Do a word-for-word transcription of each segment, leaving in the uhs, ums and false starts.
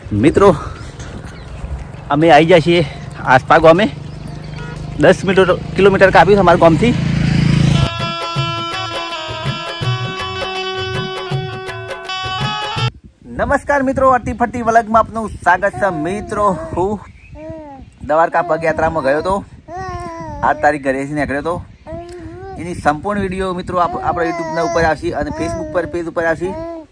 મિત્રો અમે આવી જાય છીએ આસપા ગામે દસ મીટર કિલોમીટર કાપ્યું અમારા ગામથી। નમસ્કાર મિત્રો, અટી ફટી વલગમાં આપનું સ્વાગત છે। મિત્રો હું દ્વારકા પગયાત્રામાં ગયો હતો, આઠ તારીખ ઘરેથી નીકળ્યો હતો। એની સંપૂર્ણ વિડીયો મિત્રો આપણા યુટ્યુબના ઉપર આવશે અને ફેસબુક પર પેજ ઉપર આવશે।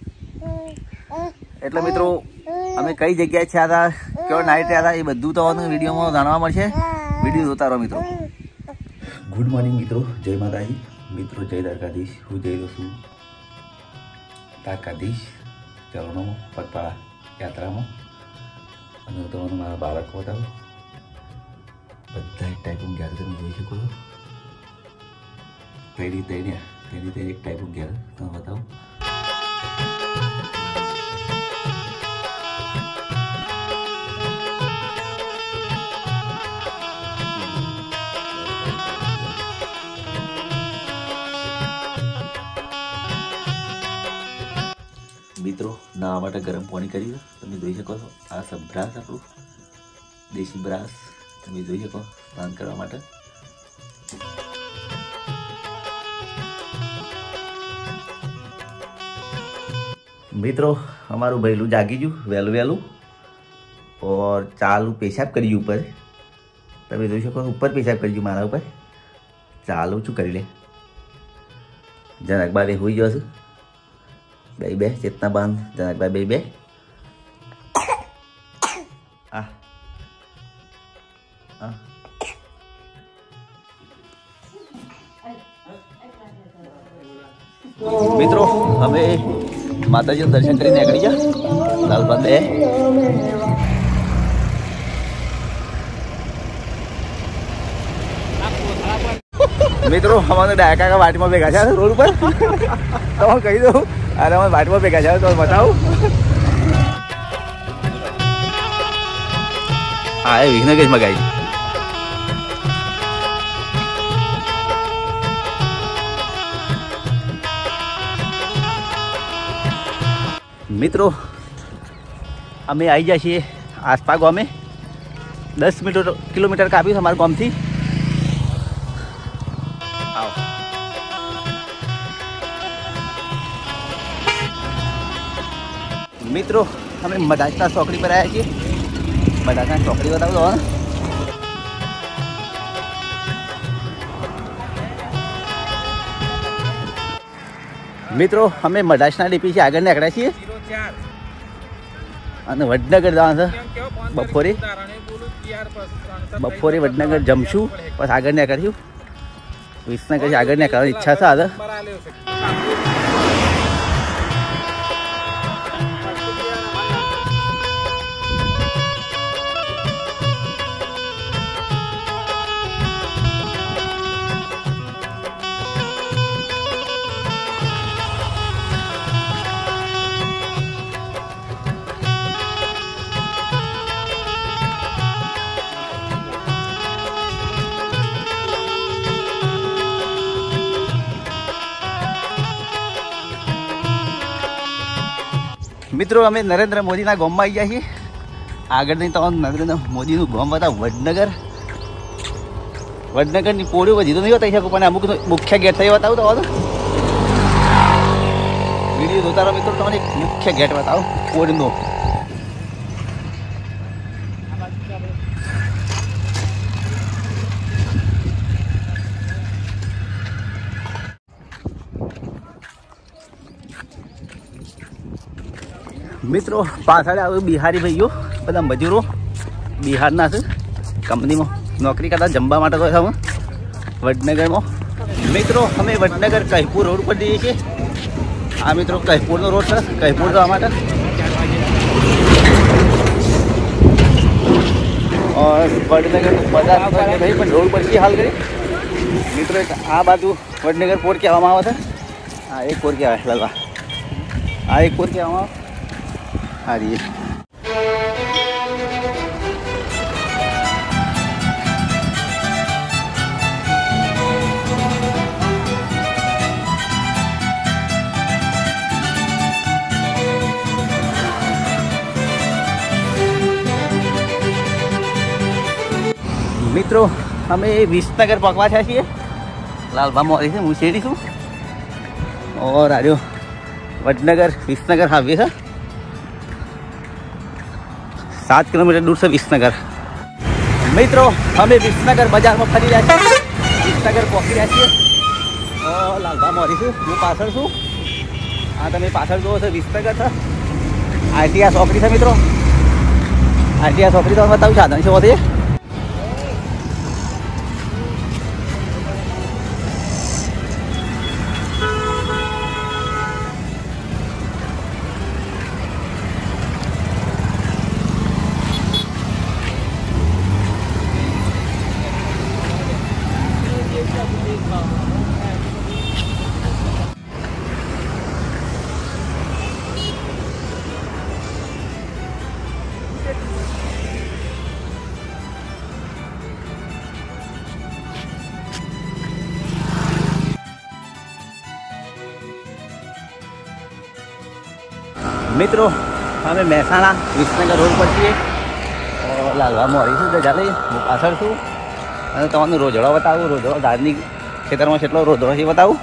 એટલે મિત્રો અમે કઈ જગ્યાએ થયા હતા, કેવો નાઇટ રહ્યા હતા, એ બધું તો વિડીયોમાં જાણવા મળશે। વિડીયો જોતા રહો મિત્રો। ગુડ મોર્નિંગ મિત્રો, જય માતાજી મિત્રો, જય દ્વારકાધીશ। હું જઈ રહ્યો છું દ્વારકાધીશ ચરણોમાં પગપાળા યાત્રામાં અને હું તમને મારા બાળકો બતાવું। બધા એક ટાઈપ ઘેર તમે જોઈ શકો છો, કઈ રીતે કઈ રીતે એક ટાઈપ ઘેર તમે બતાવું। મિત્રો નાવા માટે ગરમ પાણી કર્યું, તમે જોઈ શકો છો। આ છે બ્રાસ, આપણું દેશી બ્રાસ, તમે જોઈ શકો સ્નાન કરવા માટે। મિત્રો અમારું ભૈલું જાગી ગયું વહેલું વહેલું और ચાલુ પેશાબ કર્યું ઉપર, તમે જોઈ શકો ઉપર પેશાબ કર્યું મારા ઉપર। ચાલુ શું કરી લે, જરાક બારે હોઈ જશે બે બે ચેતના બાંધ, જરાક બાર બે બે આ આ મિત્રો અમે માતાજીનું દર્શન કરીને નીકળી ગયા લાલબાગ બે। મિત્રો અમારે ડાયકા કા વાટમાં ભેગા છે રોડ ઉપર, તમે કહી દઉં અરે અમે વાટમાં ભેગા છે તો બતાવું। હા એ વિઘ્નકેશ મગાઈ મિત્રો અમે આવી જાય છીએ આસપા ગામે દસ મીટર કિલોમીટર કાપ્યું અમારા ગામથી। આવો મિત્રો અમે મદાસના ચોકડી પર આવ્યા છીએ। મદાસના ચોકડી બતાવો તો મિત્રો અમે મદાસના ડીપી છે આગળ નીકળ્યા છીએ અને વડનગર જવાનું છે બપોરે। બપોરે વડનગર જમશું, પછી આગળ નીકળ્યું વિસનગર આગળ નીકળવાની ઈચ્છા છે આજે। મિત્રો અમે નરેન્દ્ર મોદીના ગામમાં આવી ગયા છીએ। આગળ નહીં તો નરેન્દ્ર મોદીનું ગામ બતા વડનગર। વડનગરની પોળીઓ બધી તો નહીં બતાવી શકું, પણ અમુક મુખ્ય ગેટ થઈ બતાવું તો વિડીયો જોતા રહો મિત્રો, તમને મુખ્ય ગેટ બતાવું પોળીનો। મિત્રો પાછળ આવ્યું બિહારી ભાઈઓ, બધા મજૂરો બિહારના છે, કંપનીમાં નોકરી કરતા જમવા માટે તો અમે વડનગરમાં। મિત્રો અમે વડનગર કહીપુર રોડ પર જઈએ છીએ। આ મિત્રો કહીપુરનો રોડ છે, કહીપુર જવા માટે। और વડનગર બધા ભાઈ પણ રોડ પર છે હાલ કરી મિત્રો। એક આ બાજુ વડનગર પોર કહેવામાં આવે છે, આ એક પોર કહેવાય લાલવા, આ એક પોર કહેવામાં આવે। आ रही है મિત્રો અમે વિસનગર પહોંચવા થયા છીએ. લાલભા મોરી છે, હું શેરી છું. और आर्यो वडनगर विसनगर हाईवे है. सात किलोमीटर दूर से विसनगर. मित्रों हमें विसनगर बाजार में फरी रहा है. विसनगर पहुंची रहा है. और लालभा मोरी से હું પાછળ છું. આ તમે પાછળ જુઓ છો વિસનગર છે. આઈટીઆ ચોકડી છે મિત્રો. આઈટીઆ ચોકડી તો બતાવું સાધન છે હોતી. मित्रों हमें મહેસાણા વિસનગર રોડ પર છીએ. લાલભા મોરી છું ચાલે હું પાછળ છું અને તમને રોજડો બતાવું. રોજડો ધાર્મિક ખેતરમાં કેટલો રોજડો છે બતાવું.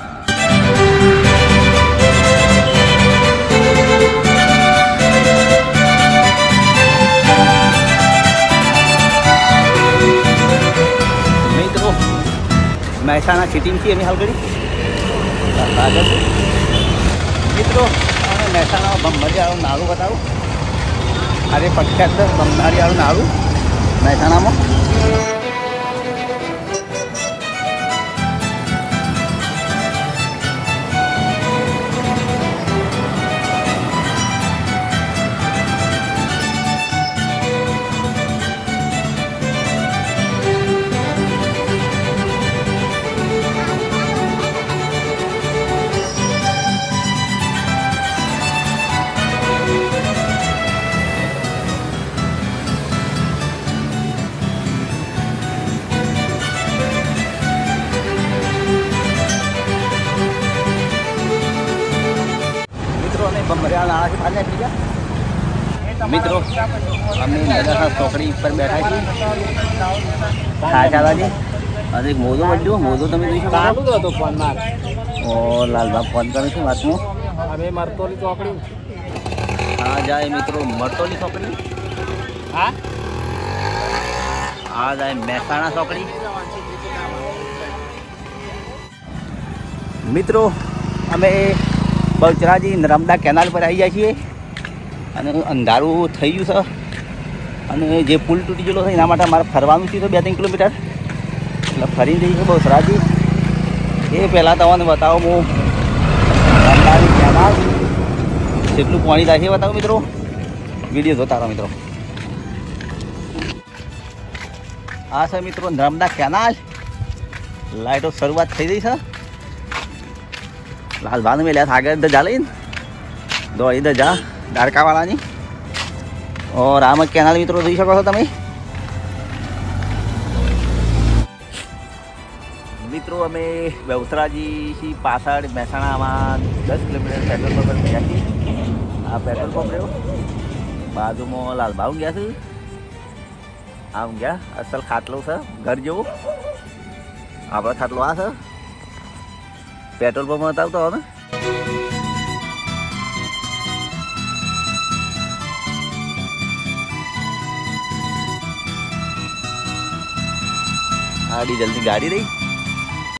મિત્રો મહેસાણા સિટીમાં છીએ અમે હાલ ઘડી. મિત્રો મહેસાણા બંબારીવાળું નાળું બતાવું. આજે પ્રખ્યાત છે બંબારીવાળું નાળું મહેસાણામાં. बमरिया नाला से पानी पी गया. मित्रों અમે નગર ચોકડી ઉપર બેઠા છીએ. ખાચાવાજી અને એક મોજો બન્યો. મોજો તમે જોઈ શકો ચાલુ હતો ફોન માર. ઓ લાલભા ફોન કરે છે વાતમાં. અરે મરતોલી ચોકડી. હા જાય મિત્રો મરતોલી ચોકડી. હા આ જાય મહેસાણા ચોકડી. મિત્રો અમે બહુચરાજી નર્મદા કેનાલ પર આવી જાય છીએ અને અંધારું થઈ ગયું છે અને જે પુલ તૂટી ગયેલો છે એના માટે અમારે ફરવાનું છે તો બે ત્રણ કિલોમીટર એટલે ફરી જઈએ છીએ બહુચરાજી. એ પહેલાં તમને બતાવો હું નર્મદાની કેનાલ કેટલું પાણી થાય છે બતાવો મિત્રો. વિડીયો જોતા રહો મિત્રો. આ છે મિત્રો નર્મદા કેનાલ. લાઇટો શરૂઆત થઈ ગઈ છે. लालभा में लिया आगे इधर जा लेन दो इधर जा दारका वाला नहीं. और आम केनाल मित्रों જોઈ શકો છો તમે. મિત્રો અમે બહુચરાજી પાછળ મહેસાણામાં દસ કિલોમીટર પેટ્રોલ પંપ પર ગયા છીએ. આ પેટ્રોલ પંપ રહ્યો બાજુમાં લાલભા ગયા છે. આમ ગયા અસલ ખાટલો છે ઘર જેવો. આપણો ખાટલો આ છે. पेट्रोल पंप बताओ तो ना. हाँ डीजल की गाड़ी रही.